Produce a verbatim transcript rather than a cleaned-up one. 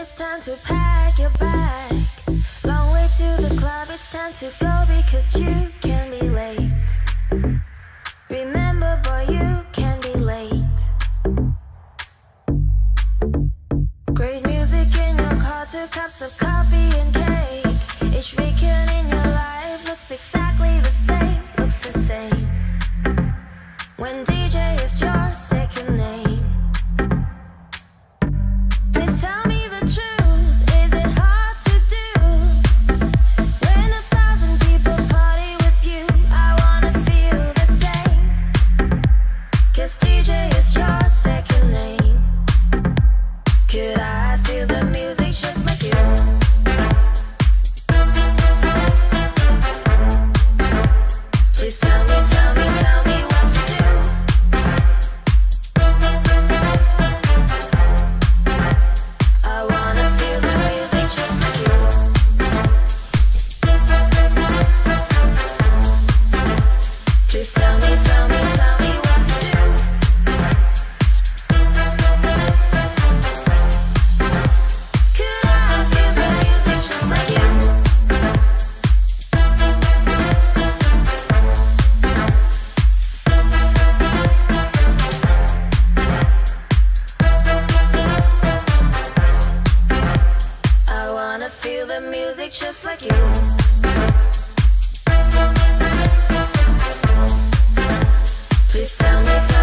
it's time to pack your bag. Long way to the club, it's time to go because you can be late. Remember, boy, you can be late. Great music in your car, two cups of coffee and cake. Each weekend in your life looks exactly the same, looks the same. When D J is your second name. Please tell me the truth, is it hard to do? When a thousand people party with you, I wanna feel the same. 'Cause D J is your second name. Could I feel the music just like you? Please tell me, tell me, tell me what to do. I wanna feel the music just like you. Please tell me, tell me, tell me what to do. Could I feel the music just like you? I wanna feel the music just like you. Please tell me.